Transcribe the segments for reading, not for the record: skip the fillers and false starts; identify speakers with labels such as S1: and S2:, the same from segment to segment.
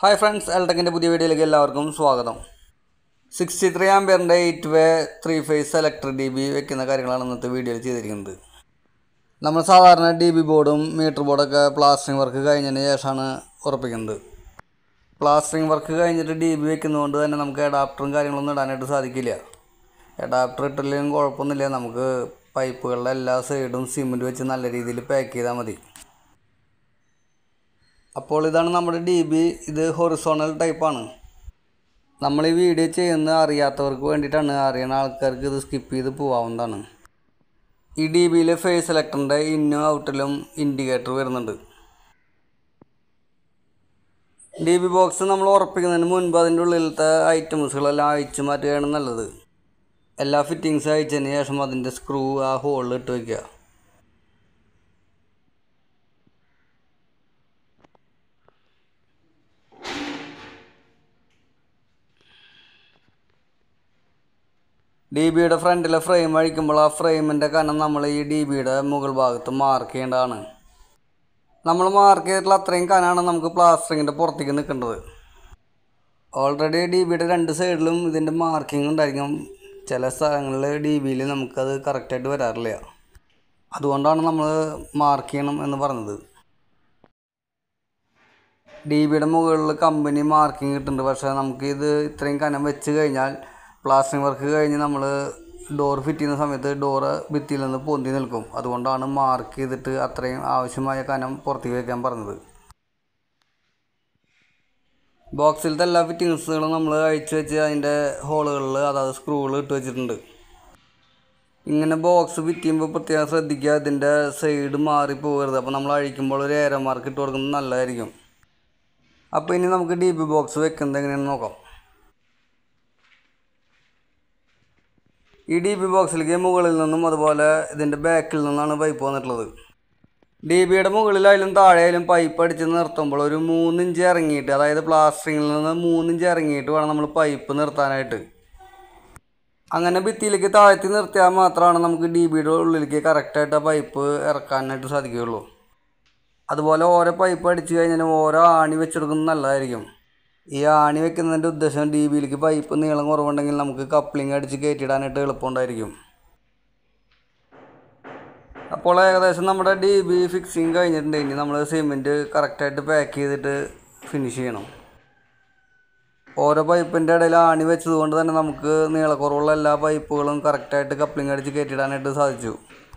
S1: Hi friends, എൽടെക്കിൻ്റെ പുതിയ വീഡിയോയിലേക്ക് എല്ലാവർക്കും സ്വാഗതം. 63 ആംപിയറിൻ്റെ 8-വേ 3-ഫേസ് സെലക്ടർ DB വെക്കുന്ന കാര്യങ്ങളാണ് ഇന്നത്തെ വീഡിയോയിൽ ചെയ്തിരിക്കുന്നത്. നമ്മൾ സാധാരണ DB ബോർഡും മീറ്റർ ബോർഡൊക്കെ പ്ലാസ്റ്ററിങ് വർക്ക് കഴിഞ്ഞതിന് ശേഷമാണ് ഉറപ്പിക്കുന്നത്. പ്ലാസ്റ്ററിങ് വർക്ക് കഴിഞ്ഞിട്ട് DB വെക്കുന്നതുകൊണ്ട് തന്നെ നമുക്ക് അഡാപ്റ്ററും കാര്യങ്ങളൊന്നും ഇടാനായിട്ട് സാധിക്കില്ല. അഡാപ്റ്റർ ഇട്ടില്ലെങ്കിലും കുഴപ്പമൊന്നുമില്ല, നമുക്ക് പൈപ്പുകളുടെ എല്ലാ സൈഡും സിമെൻറ്റ് വെച്ച് നല്ല രീതിയിൽ പാക്ക് ചെയ്താൽ മതി. അപ്പോൾ ഇതാണ് നമ്മുടെ DB. ഇത് ഹൊറിസോണൽ ടൈപ്പാണ്. നമ്മൾ ഈ വീഡിയോ ചെയ്യുന്ന അറിയാത്തവർക്ക് വേണ്ടിയിട്ടാണ്, അറിയുന്ന ആൾക്കാർക്ക് ഇത് സ്കിപ്പ് ചെയ്ത് പോകാവുന്നതാണ്. ഈ DBയിലെ ഫേസ് സെലക്ടറിൻ്റെ ഇന്നും ഔട്ടിലും ഇൻഡിക്കേറ്റർ വരുന്നുണ്ട്. DB ബോക്സ് നമ്മൾ ഉറപ്പിക്കുന്നതിന് മുൻപ് അതിൻ്റെ ഉള്ളിലത്തെ ഐറ്റംസുകളെല്ലാം അഴിച്ചു മാറ്റുകയാണ് നല്ലത്. എല്ലാ ഫിറ്റിങ്സും അഴിച്ചതിന് ശേഷം അതിൻ്റെ സ്ക്രൂ ആ ഹോളിൽ ഇട്ട് വയ്ക്കുക. DBയുടെ ഫ്രണ്ടിലെ ഫ്രെയിം അഴിക്കുമ്പോൾ ആ ഫ്രെയിമിൻ്റെ കനം നമ്മൾ ഈ DBയുടെ മുകൾ ഭാഗത്ത് മാർക്ക് ചെയ്യേണ്ടതാണ്. നമ്മൾ മാർക്ക് ചെയ്തിട്ടുള്ള അത്രയും കനമാണ് നമുക്ക് പ്ലാസ്റ്ററിങ്ങിൻ്റെ പുറത്തേക്ക് നിൽക്കേണ്ടത്. ഓൾറെഡി DBയുടെ രണ്ട് സൈഡിലും ഇതിൻ്റെ മാർക്കിംഗ് ഉണ്ടായിരിക്കും. ചില സ്ഥലങ്ങളിൽ DBയിൽ നമുക്കത് കറക്റ്റായിട്ട് വരാറില്ല. അതുകൊണ്ടാണ് നമ്മൾ മാർക്ക് ചെയ്യണം എന്ന് പറഞ്ഞത്. DBയുടെ മുകളിൽ കമ്പനി മാർക്കിംഗ് കിട്ടുന്നുണ്ട്. പക്ഷേ നമുക്കിത് ഇത്രയും കനം വെച്ച് കഴിഞ്ഞാൽ പ്ലാസ്റ്ററിങ് വർക്ക് കഴിഞ്ഞ് നമ്മൾ ഡോർ ഫിറ്റ് ചെയ്യുന്ന സമയത്ത് ഡോറ് ഭിത്തിയിൽ നിന്ന് പൊന്തി നിൽക്കും. അതുകൊണ്ടാണ് മാർക്ക് ചെയ്തിട്ട് അത്രയും ആവശ്യമായ കനം പുറത്തേക്ക് വയ്ക്കാൻ പറഞ്ഞത്. ബോക്സിലത്തെ എല്ലാ ഫിറ്റിങ്സുകളും നമ്മൾ അഴിച്ചു വെച്ച് അതിൻ്റെ ഹോളുകളിൽ അതായത് സ്ക്രൂകൾ ഇട്ട് വെച്ചിട്ടുണ്ട്. ഇങ്ങനെ ബോക്സ് ഫിറ്റ് ചെയ്യുമ്പോൾ പ്രത്യേകം ശ്രദ്ധിക്കുക, ഇതിൻ്റെ സൈഡ് മാറിപ്പോകരുത്. അപ്പോൾ നമ്മൾ അഴിക്കുമ്പോൾ ഒരു ഏരോ മാർക്ക് ഇട്ട് കൊടുക്കുന്നത് നല്ലതായിരിക്കും. അപ്പോൾ ഇനി നമുക്ക് DB ബോക്സ് വെക്കുന്നത് എങ്ങനെയാണെന്ന് നോക്കാം. ഈ DB ബോക്സിലേക്ക് മുകളിൽ നിന്നും അതുപോലെ ഇതിൻ്റെ ബാക്കിൽ നിന്നാണ് പൈപ്പ് വന്നിട്ടുള്ളത്. DBയുടെ മുകളിലായാലും താഴെയായാലും പൈപ്പ് അടിച്ച് നിർത്തുമ്പോൾ ഒരു 3 ഇഞ്ച് ഇറങ്ങിയിട്ട്, അതായത് പ്ലാസ്റ്ററിങ്ങിൽ നിന്ന് 3 ഇഞ്ച് ഇറങ്ങിയിട്ട് വേണം നമ്മൾ പൈപ്പ് നിർത്താനായിട്ട്. അങ്ങനെ ഭിത്തിയിലേക്ക് താഴ്ത്തി നിർത്തിയാൽ മാത്രമാണ് നമുക്ക് DBയുടെ ഉള്ളിലേക്ക് കറക്റ്റായിട്ട് ആ പൈപ്പ് ഇറക്കാനായിട്ട് സാധിക്കുകയുള്ളൂ. അതുപോലെ ഓരോ പൈപ്പ് അടിച്ച് കഴിഞ്ഞാൽ ഓരോ ആണി വെച്ചെടുക്കുന്നത് നല്ലതായിരിക്കും. ഈ ആണി വെക്കുന്നതിൻ്റെ ഉദ്ദേശം DBയിലേക്ക് പൈപ്പ് നീളം കുറവുണ്ടെങ്കിൽ നമുക്ക് കപ്ലിംഗ് അടിച്ച് കയറ്റിയിടാനായിട്ട് എളുപ്പമുണ്ടായിരിക്കും. അപ്പോൾ ഏകദേശം നമ്മുടെ DB ഫിക്സിങ് കഴിഞ്ഞിട്ടുണ്ട്. ഇനി നമ്മൾ സിമെൻറ്റ് കറക്റ്റായിട്ട് പാക്ക് ചെയ്തിട്ട് ഫിനിഷ് ചെയ്യണം. ഓരോ പൈപ്പിൻ്റെ ഇടയിൽ ആണി വെച്ചതുകൊണ്ട് തന്നെ നമുക്ക് നീളക്കുറവുള്ള എല്ലാ പൈപ്പുകളും കറക്റ്റായിട്ട് കപ്ലിംഗ് അടിച്ച് കയറ്റിയിടാനായിട്ട് സാധിച്ചു.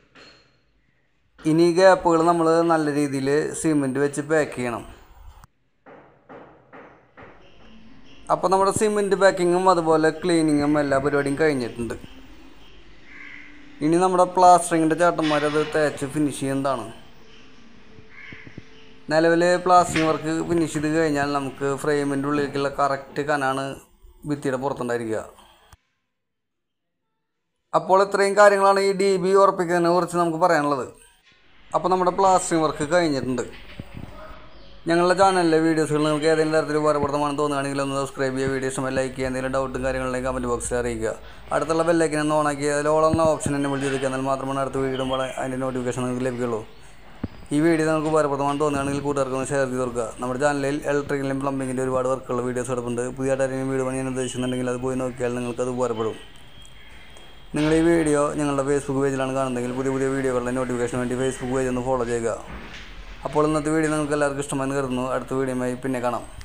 S1: ഇനി ഗ്യാപ്പുകൾ നമ്മൾ നല്ല രീതിയിൽ സിമെൻറ്റ് വെച്ച് പാക്ക് ചെയ്യണം. അപ്പോൾ നമ്മുടെ സിമെൻറ്റ് പാക്കിങ്ങും അതുപോലെ ക്ലീനിങ്ങും എല്ലാ പരിപാടിയും കഴിഞ്ഞിട്ടുണ്ട്. ഇനി നമ്മുടെ പ്ലാസ്റ്ററിങ്ങിൻ്റെ ചേട്ടന്മാരത് തേച്ച് ഫിനിഷ് ചെയ്യുന്നതാണ്. നിലവിൽ പ്ലാസ്റ്ററിങ് വർക്ക് ഫിനിഷ് ചെയ്ത് കഴിഞ്ഞാൽ നമുക്ക് ഫ്രെയിമിൻ്റെ ഉള്ളിലേക്കുള്ള കറക്റ്റ് കനാണ് ഭിത്തിയുടെ പുറത്തുണ്ടായിരിക്കുക. അപ്പോൾ ഇത്രയും കാര്യങ്ങളാണ് ഈ DB ഉറപ്പിക്കുന്നതിനെ കുറിച്ച് നമുക്ക് പറയാനുള്ളത്. അപ്പോൾ നമ്മുടെ പ്ലാസ്റ്ററിങ് വർക്ക് കഴിഞ്ഞിട്ടുണ്ട്. ഞങ്ങളുടെ ചാനലിലെ വീഡിയോസുകൾ നിങ്ങൾക്ക് ഏതെങ്കിലും തരത്തിൽ ഉപകാരപ്രദമാണെന്ന് തോന്നുകയാണെങ്കിൽ ഒന്ന് സബ്സ്ക്രൈബ് ചെയ്യുക, വീഡിയോ ഇഷ്ടമായി ലൈക്ക് ചെയ്യുക, എന്തെങ്കിലും ഡൗട്ടും കാര്യങ്ങളുണ്ടെങ്കിൽ കമൻറ്റ് ബോക്സിൽ അറിയിക്കുക. അടുത്തുള്ള ബെല്ലൈക്കൻ ഒന്ന് ഓണാക്കി അതിൽ ഓൾ എന്ന ഓപ്ഷൻ എനേബിൾ ചെയ്തിരിക്കുക. എന്നാൽ മാത്രമാണ് അടുത്ത വീഡിയോ ഇടുമ്പോൾ അതിൻ്റെ നോട്ടിഫിക്കേഷൻ നിങ്ങൾക്ക് ലഭിക്കുള്ളൂ. ഈ വീഡിയോ നിങ്ങൾക്ക് ഉപകാരപ്രദമാണെന്ന് തോന്നുകയാണെങ്കിൽ കൂട്ടുകാർക്കൊന്ന് ഷെയർ ചെയ്ത് കൊടുക്കുക. നമ്മുടെ ചാനലിൽ ഇലക്ട്രിക്കലും പ്ലംബിങ്ങിൻ്റെ ഒരുപാട് വർക്കുള്ള വീഡിയോസ് എടുപ്പുണ്ട്. പുതിയതായിട്ട് ആരെങ്കിലും വീഡിയോ പണിയാൻ ഉദ്ദേശിക്കുന്നുണ്ടെങ്കിൽ അത് പോയി നോക്കിയാൽ നിങ്ങൾക്കത് ഉപകാരപ്പെടും. നിങ്ങൾ ഈ വീഡിയോ ഞങ്ങളുടെ ഫേസ്ബുക്ക് പേജിലാണ് കാണുന്നതെങ്കിൽ പുതിയ വീഡിയോകളുടെ നോട്ടിഫിക്കേഷൻ വേണ്ടി ഫേസ്ബുക്ക് പേജ് ഒന്ന് ഫോളോ ചെയ്യുക. അപ്പോൾ ഇന്നത്തെ വീഡിയോ നിങ്ങൾക്ക് എല്ലാവർക്കും ഇഷ്ടമായെന്ന് കരുതുന്നു. അടുത്ത വീഡിയോയുമായി പിന്നെ കാണാം.